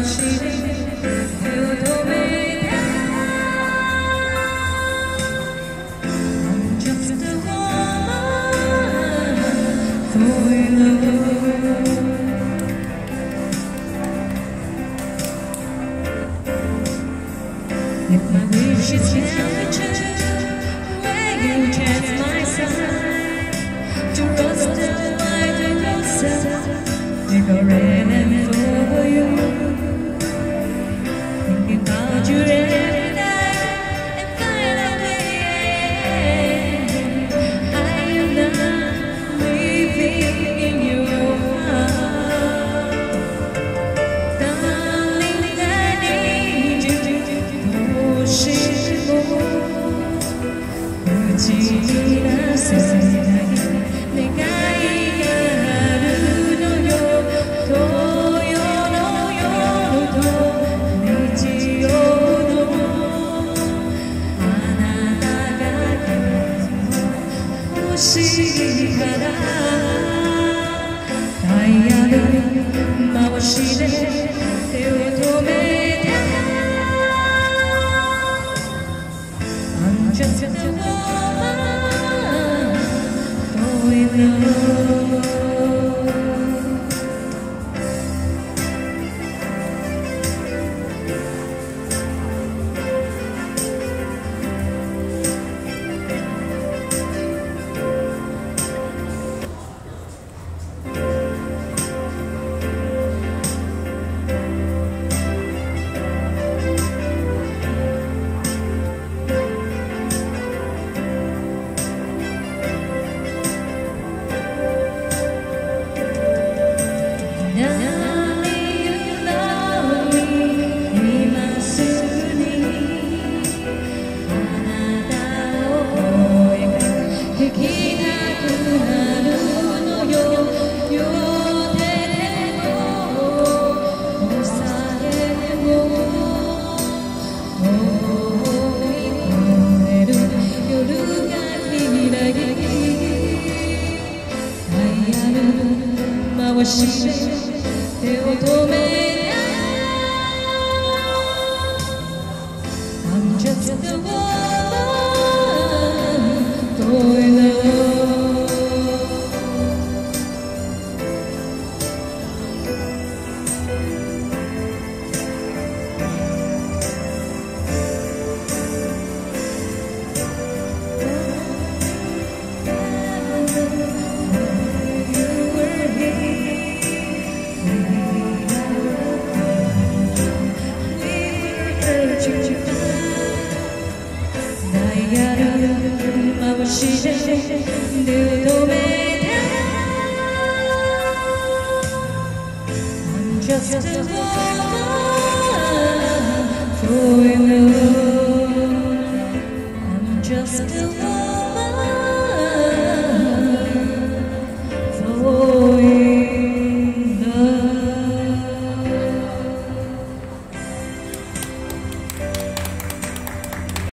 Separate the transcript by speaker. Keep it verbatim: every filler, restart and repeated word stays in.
Speaker 1: If my wishes can be true, will you chance my side to cross the white roses, make a rain and for you, thinking about you every night and finally I am not living in your heart. Darling, I need you. 打ち出せない願いがあるのよ東洋の夜と日曜のあなたが欲しいからダイヤル回しで手を止めてJust a woman, going low. I'm just a woman going low. I'm just a woman going low.